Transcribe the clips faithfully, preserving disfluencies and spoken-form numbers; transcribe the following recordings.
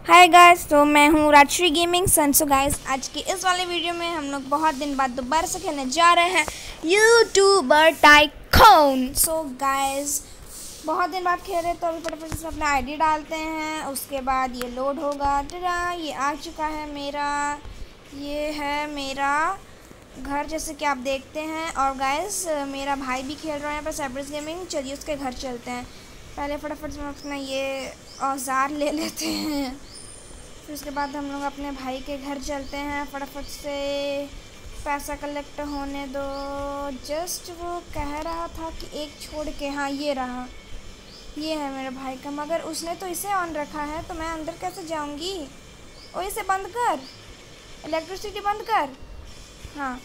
Hi guys, तो मैं हूँ Rajshree gaming son. So guys, आज की इस वाले वीडियो में हम लोग बहुत दिन बाद दोबारा से खेलने जा रहे हैं यूट्यूबर टाइकून। सो गाइस, बहुत दिन बाद खेल रहे तो अभी फटाफट से अपना आईडी डालते हैं, उसके बाद ये लोड होगा। टरा ये आ चुका है मेरा, ये है मेरा घर जैसे कि आप देखते हैं। और गाइस, मेरा भाई भी खेल रहा है यहाँ पर साइबर्स गेमिंग। चलिए उसके घर चलते हैं। पहले फटाफट से अपना ये औजार ले लेते हैं, फिर उसके बाद हम लोग अपने भाई के घर चलते हैं। फटाफट से पैसा कलेक्ट होने दो। जस्ट वो कह रहा था कि एक छोड़ के, हाँ ये रहा, ये है मेरे भाई का, मगर उसने तो इसे ऑन रखा है तो मैं अंदर कैसे जाऊंगी। ओ इसे बंद कर, इलेक्ट्रिसिटी बंद कर। हाँ,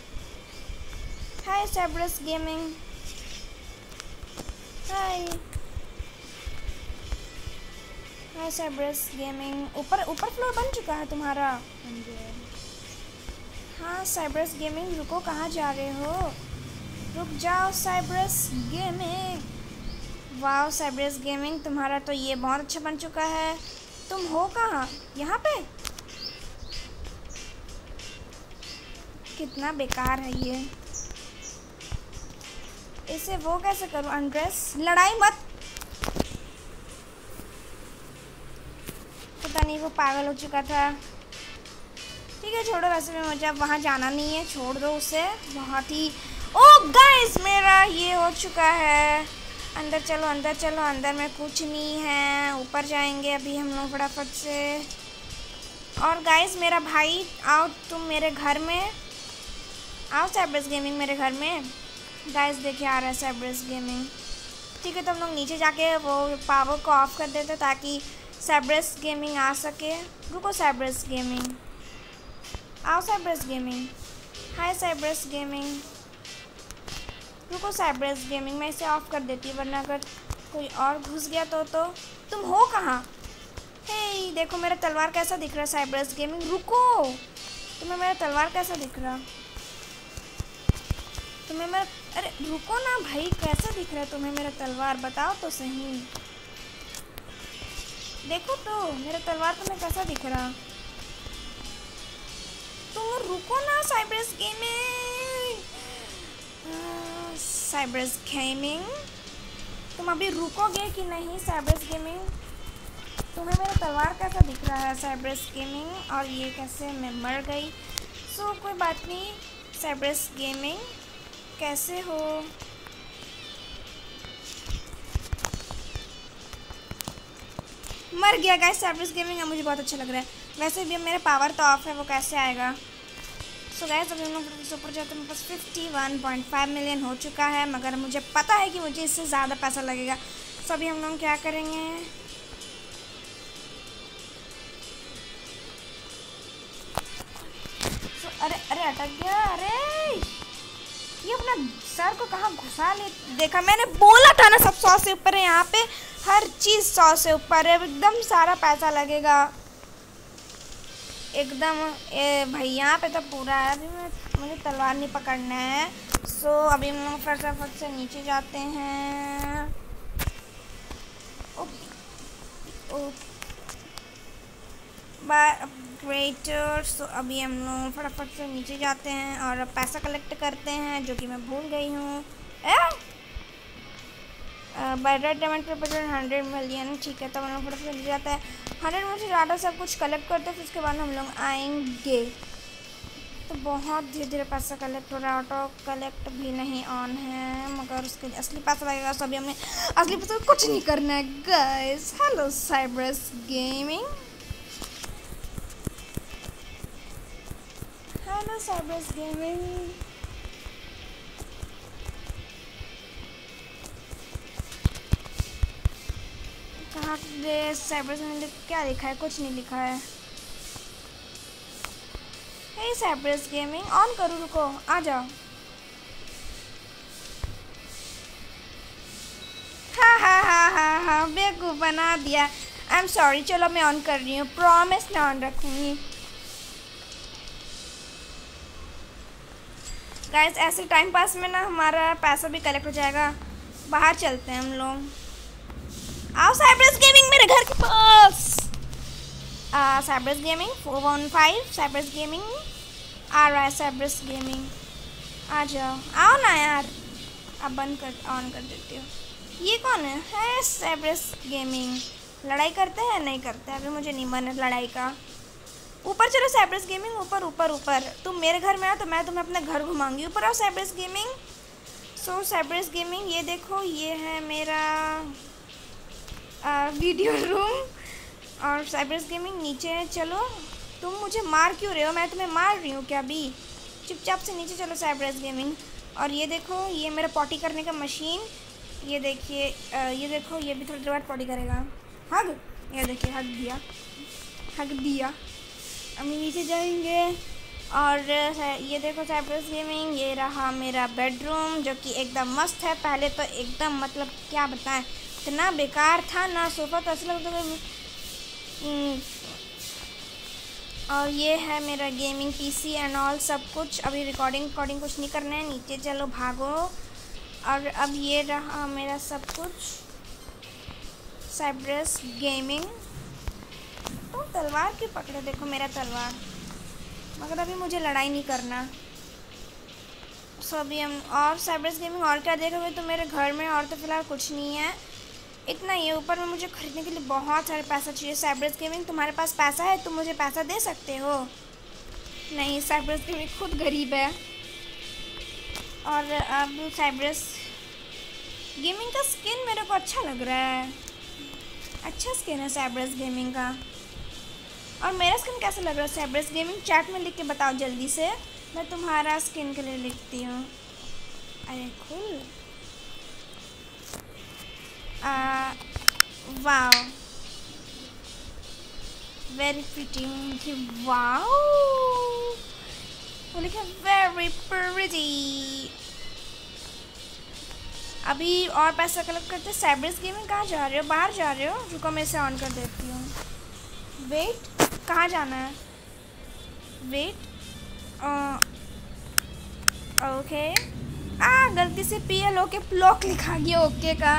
हाय साइबरस गेमिंग, हाय हाय साइबरस गेमिंग। ऊपर ऊपर फ्लोर बन चुका है तुम्हारा। हाँ साइबरस गेमिंग, रुको, कहाँ जा रहे हो, रुक जाओ साइबरस गेमिंग। वाह साइबरस गेमिंग, तुम्हारा तो ये बहुत अच्छा बन चुका है। तुम हो कहाँ, यहाँ पे? कितना बेकार है ये, इसे वो कैसे करूँ अनड्रेस। लड़ाई मत, पता नहीं वो पागल हो चुका था। ठीक है छोड़ो, वैसे भी मुझे अब वहाँ जाना नहीं है, छोड़ दो उसे। बहुत ही ओ गाइस, मेरा ये हो चुका है। अंदर चलो, अंदर चलो, अंदर में कुछ नहीं है। ऊपर जाएंगे अभी हम लोग फटाफट से। और गाइस मेरा भाई, आओ तुम मेरे घर में, आओ साइबर्स गेमिंग मेरे घर में। गाइस देखिए आ रहा है साइबर्स गेमिंग। ठीक है तो हम लोग नीचे जाके वो पावर को ऑफ कर देते ताकि साइबरस गेमिंग आ सके। रुको साइबरस गेमिंग, आओ साइबरस गेमिंग। हाय साइबरस गेमिंग, रुको साइबरस गेमिंग, मैं इसे ऑफ कर देती वरना अगर कोई और घुस गया तो तो तुम हो कहाँ? हे देखो मेरा तलवार कैसा दिख रहा है साइबरस गेमिंग। रुको, तुम्हें मेरा तलवार कैसा दिख रहा, तुम्हें मेरा, अरे रुको ना भाई, कैसा दिख रहा है तुम्हें मेरा तलवार, बताओ तो सही। देखो तो मेरा तलवार तुम्हें कैसा दिख रहा। तुम रुको ना साइबरस गेमिंग, साइबरस गेमिंग तुम अभी रुकोगे कि नहीं साइबरस गेमिंग। तुम्हें मेरा तलवार कैसा दिख रहा है साइबरस गेमिंग, और ये कैसे मैं मर गई। सो कोई बात नहीं साइबरस गेमिंग, कैसे हो? मर गया गाइस साइबरस गेमिंग। अब मुझे बहुत अच्छा लग रहा है। वैसे भी अब मेरा पावर तो ऑफ है, वो कैसे आएगा। सो गाइस अभी हम लोग सुपर जाते हैं, मेरे पास fifty one point five million हो चुका है, मगर मुझे पता है कि मुझे इससे ज़्यादा पैसा लगेगा। सो अभी हम लोग क्या करेंगे, so, अरे अरे अटक गया। अरे ये अपना सर को कहाँ घुसा ले, देखा मैंने बोला था ना सब सौ से ऊपर है यहाँ पे, हर चीज़ सौ से ऊपर है, एकदम सारा पैसा लगेगा एकदम। ए भाई यहाँ पे तो पूरा है। अभी मैं, मुझे तलवार नहीं पकड़ना है। सो अभी हम लोग फटाफट से नीचे जाते हैं। Bye upgrader. सो अभी हम लोग फटाफट से नीचे जाते हैं और पैसा कलेक्ट करते हैं, जो कि मैं भूल गई हूँ। By red diamond represent hundred million. ठीक है तो हम लोग फटाफट से नीचे जाता है, हंड्रेड में से ज़्यादा सब कुछ कलेक्ट करते हैं, फिर उसके बाद हम लोग आएंगे। तो बहुत धीरे धीरे पैसा कलेक्ट हो रहा है, ऑटो कलेक्ट भी नहीं ऑन है, मगर उसके असली पैसा लगेगा। सो अभी हमने असली पैसा कुछ नहीं करना है guys. Hello Cybrus gaming, hello Cybrus gaming. कहाँ गए साइबरस में, क्या लिखा है, कुछ नहीं लिखा है। हे साइबरस गेमिंग, ऑन करो, रुको, आ जाओ। हाँ हाँ हाँ हाँ हाँ बेवकूफ़ बना दिया। आई एम सॉरी, चलो मैं ऑन कर रही हूँ, प्रॉमिस मैं ऑन रखूँगी। गाइस ऐसे टाइम पास में ना हमारा पैसा भी कलेक्ट हो जाएगा। बाहर चलते हैं हम लोग, आओ साइबरस गेमिंग मेरे घर के पास। Cybrus gaming four one five Cybrus gaming आ रहा है। साइब्रस गेमिंग आ जाओ, आओ ना यार। अब बंद कर, ऑन कर देती हूँ। ये कौन है? है साइब्रस गेमिंग। लड़ाई करते हैं? नहीं करते, अभी मुझे नहीं मन है लड़ाई का। ऊपर चलो साइब्रस गेमिंग, ऊपर ऊपर ऊपर। तुम मेरे घर में आओ तो मैं तुम्हें अपने घर घुमाऊंगी। ऊपर आओ साइब्रस गेमिंग। सो साइब्रस गेमिंग, ये देखो ये है मेरा आ, वीडियो रूम। और साइब्रस गेमिंग नीचे है। चलो, तुम मुझे मार क्यों रहे हो? मैं तुम्हें मार रही हूँ क्या अभी? चुपचाप से नीचे चलो साइब्रस गेमिंग। और ये देखो ये मेरा पॉटी करने का मशीन। ये देखिए, ये देखो ये भी थोड़ी देर बाद पॉटी करेगा। हग, ये देखिए हग दिया, हग दिया। हम नीचे जाएंगे। और ये देखो साइब्रस गेमिंग, ये रहा मेरा बेडरूम जो कि एकदम मस्त है। पहले तो एकदम मतलब क्या बताएं, इतना बेकार था ना सोफ़ा, तो ऐसा लगता था। और ये है मेरा गेमिंग पीसी एंड ऑल सब कुछ। अभी रिकॉर्डिंग रिकॉर्डिंग कुछ नहीं करना है। नीचे चलो, भागो। और अब ये रहा मेरा सब कुछ साइब्रस गेमिंग। तो तलवार क्यों पकड़े? देखो मेरा तलवार। मगर अभी मुझे लड़ाई नहीं करना। सो अभी हम और साइब्रस गेमिंग और क्या देखोगे तो मेरे घर में और तो फिलहाल कुछ नहीं है। इतना ये ऊपर में मुझे खरीदने के लिए बहुत सारे पैसा चाहिए। साइब्रस गेमिंग, तुम्हारे पास पैसा है? तुम मुझे पैसा दे सकते हो? नहीं, साइब्रस गेमिंग खुद गरीब है। और अब साइब्रस गेमिंग का स्किन मेरे को अच्छा लग रहा है। अच्छा स्किन है साइब्रस गेमिंग का। और मेरा स्किन कैसा लग रहा है साइब्रस गेमिंग? चैट में लिख के बताओ जल्दी से। मैं तुम्हारा स्किन के लिए लिखती हूँ। अरे cool। Wow, very pretty. Wow, वो लिखा वेरी प्रिटी। अभी और पैसा कलेक्ट करते। साइब्रस गेमिंग कहाँ जा रहे हो? बाहर जा रहे हो? रुको मैं इसे ऑन कर देती हूँ। वेट, कहाँ जाना है? Wait, okay. आ गलती से पी एल ओ के ब्लॉक लिखा गया ओके का।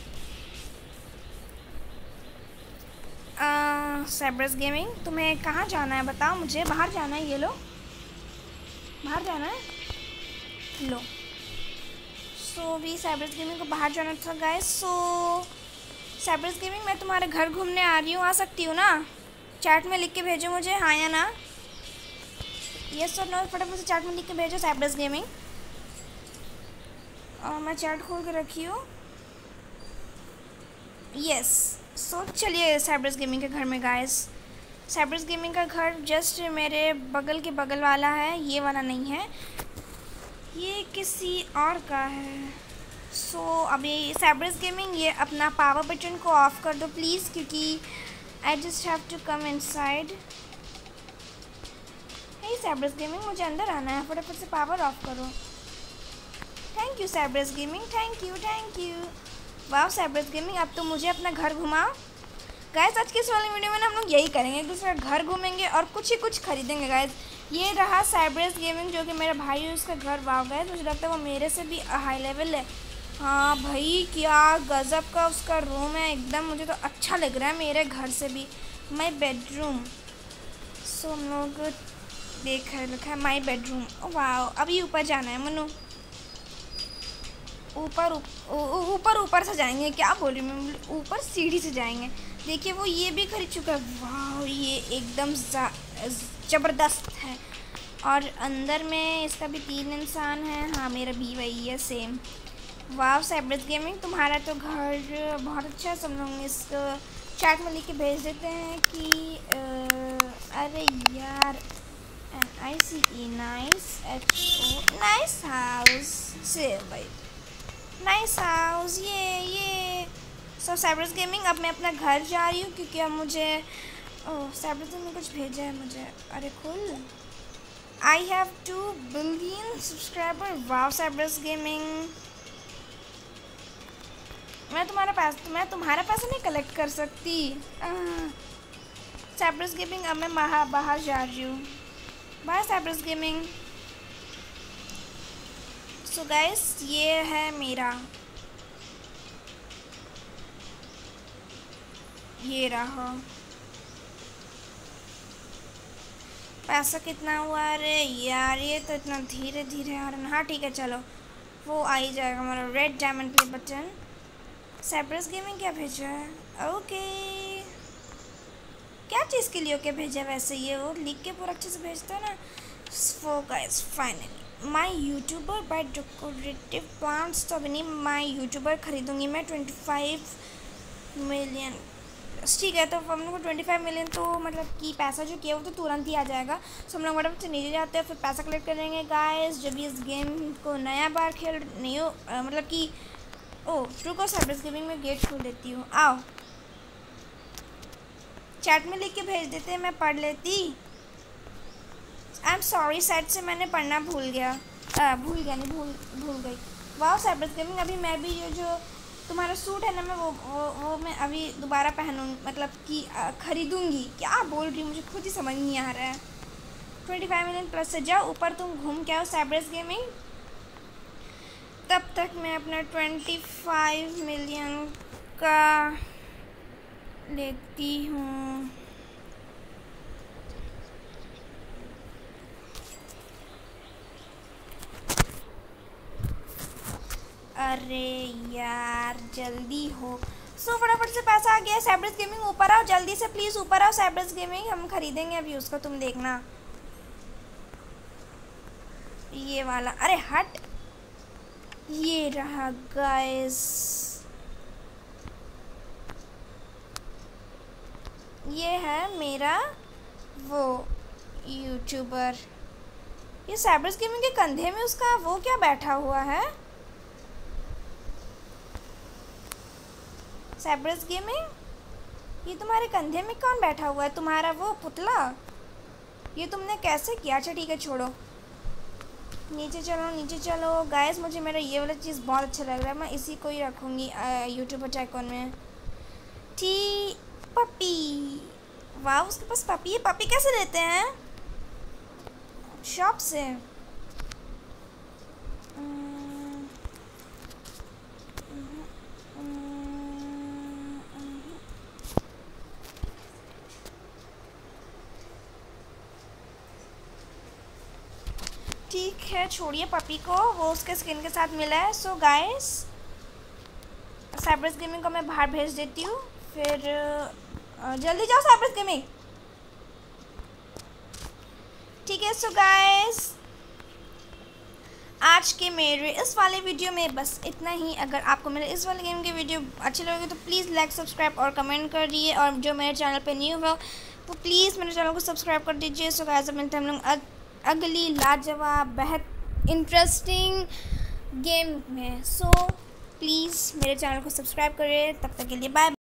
साइब्रस गेमिंग, तुम्हें कहाँ जाना है बताओ मुझे? बाहर जाना है? ये लो, बाहर जाना है, लो। सो भी साइब्रस गेमिंग को बाहर जाना था गाइस। सो साइब्रस गेमिंग, मैं तुम्हारे घर घूमने आ रही हूँ, आ सकती हूँ ना? चैट में लिख के भेजो मुझे, हाँ या ना। यस और नो फटाफट से चैट में लिख के भेजो साइब्रस गेमिंग। और मैं चैट खोल के रखी हूँ। यस। सो चलिए साइब्रस गेमिंग के घर में गाइस। साइब्रस गेमिंग का घर जस्ट मेरे बगल के बगल वाला है, ये वाला नहीं है, ये किसी और का है। सो so, अभी साइब्रस गेमिंग, ये अपना पावर बटन को ऑफ कर दो प्लीज़, क्योंकि I just have to come inside. Hey Cybrus gaming, मुझे अंदर आना है, फटाफट से पावर ऑफ करो। Thank you Cybrus gaming, thank you thank you. वाह साइब्रस गेमिंग, अब तो मुझे अपना घर घुमाओ। गाइस आज की इस वाली वीडियो में ना हम लोग यही करेंगे, एक दूसरे का घर घूमेंगे और कुछ ही कुछ खरीदेंगे गाइस। ये रहा साइब्रस गेमिंग जो कि मेरा भाई है, उसका घर। वाव गाइस, मुझे लगता है वो मेरे से भी हाई लेवल है। हाँ भाई, क्या गजब का उसका रूम है एकदम, मुझे तो अच्छा लग रहा है मेरे घर से भी। My bedroom. सो हम लोग देख रखा है माई बेडरूम। वाह, अभी ऊपर जाना है मनु, ऊपर ऊपर ऊपर से जाएंगे। क्या बोल रही मैं, ऊपर सीढ़ी से जाएंगे। देखिए वो ये भी खरीद चुका है। वाह, ये एकदम ज़बरदस्त है। और अंदर में इसका भी तीन इंसान है। हाँ मेरा भी वही है सेम। वाह साइब्रस गेमिंग, तुम्हारा तो घर बहुत अच्छा है। सब लोग इसको चैट में लिख के भेज देते हैं कि आ, अरे यार, N I C E nice, H O nice house से भाई, नाइस हाउस। ये ये सो साइब्रस गेमिंग, अब मैं अपना घर जा रही हूँ क्योंकि अब मुझे ओह साइब्रस गेमिंग कुछ भेजा है मुझे। अरे cool, I have two billion subscriber. वाह साइब्रस गेमिंग, मैं तुम्हारा पैसा मैं तुम्हारा पैसा नहीं कलेक्ट कर सकती। साइब्रस गेमिंग, अब मैं बाहर बाहर जा रही हूँ। Bye Cybrus gaming. So guys ये है मेरा, ये रहा पैसा कितना हुआ? अरे यार ये तो इतना धीरे धीरे आ रहा है। हाँ ठीक है चलो, वो आ ही जाएगा हमारा red diamond play button. Cyprus gaming क्या भेजा है? ओके, क्या चीज़ के लिए ओके भेजा? वैसे ये वो लिख के पूरा अच्छे से भेजता है ना। So guys finally my YouTuber buy decorative plants. तो अभी नहीं, माय यूट्यूबर खरीदूंगी मैं ट्वेंटी फाइव मिलियन। ठीक है, तो हम लोग को ट्वेंटी फाइव मिलियन तो मतलब कि पैसा जो किया वो तो तुरंत ही आ जाएगा। सो हम लोग मैडम से नीचे जाते हैं, फिर पैसा कलेक्ट करेंगे गाइस। जब भी इस गेम को नया बार खेल नहीं हो, आ, मतलब कि ओ रुको, साइप्रस गेमिंग में गेट खोल देती हूँ। आओ, चैट में लिख के भेज देते हैं, मैं पढ़ लेती। आई एम सॉरी, साइड से मैंने पढ़ना भूल गया। आ, भूल गया नहीं, भूल भूल गई। वाह साइप्रस गेमिंग, अभी मैं भी ये जो तुम्हारा सूट है ना, मैं वो वो वो मैं अभी दोबारा पहनूँ, मतलब कि ख़रीदूँगी। क्या बोल रही हूँ, मुझे खुद ही समझ नहीं आ रहा है। ट्वेंटी फाइव मिलियन प्लस से जाओ ऊपर, तुम घूम के आओ साइप्रस गेमिंग। तब तक मैं अपना ट्वेंटी फाइव मिलियन का लेती हूँ। अरे यार जल्दी हो। सो फटाफट से पैसा आ गया। साइप्रस गेमिंग ऊपर आओ जल्दी से, प्लीज़ ऊपर आओ साइप्रस गेमिंग, हम खरीदेंगे अभी उसको, तुम देखना। ये वाला, अरे हट, ये रहा गाइस। ये है मेरा वो यूट्यूबर। ये साइप्रस गेमिंग के कंधे में उसका वो क्या बैठा हुआ है? साइप्रस गेमिंग, ये तुम्हारे कंधे में कौन बैठा हुआ है? तुम्हारा वो पुतला? ये तुमने कैसे किया? अच्छा ठीक है छोड़ो, नीचे चलो नीचे चलो। गाइस मुझे मेरा ये वाला चीज़ बहुत अच्छा लग रहा है, मैं इसी को ही रखूँगी यूट्यूबर टाइकॉन में। टी पपी, वाह उसके पास पपी है। पपी कैसे लेते हैं? शॉप से। ठीक है छोड़िए पपी को, वो उसके स्किन के साथ मिला है। सो गाइस साइप्रस गेमिंग को मैं बाहर भेज देती हूँ, फिर जल्दी जाओ साइप्रस गेमिंग। ठीक है, सो गाइस आज के मेरे इस वाले वीडियो में बस इतना ही। अगर आपको मेरे इस वाले गेम की वीडियो अच्छी लगे तो प्लीज़ लाइक सब्सक्राइब और कमेंट कर दिए, और जो मेरे चैनल पे न्यू हो वो प्लीज़ मेरे चैनल को सब्सक्राइब कर दीजिए। सो गाइस अब मिलते हैं हम लोग अगली लाजवाब बेहद इंटरेस्टिंग गेम में। सो प्लीज़ मेरे चैनल को सब्सक्राइब करें। तब तक के लिए बाय।